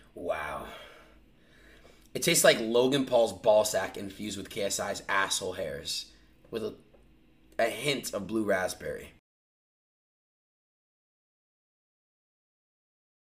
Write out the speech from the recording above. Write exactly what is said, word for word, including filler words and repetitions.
Wow. It tastes like Logan Paul's ball sack infused with K S I's asshole hairs with a, a hint of blue raspberry.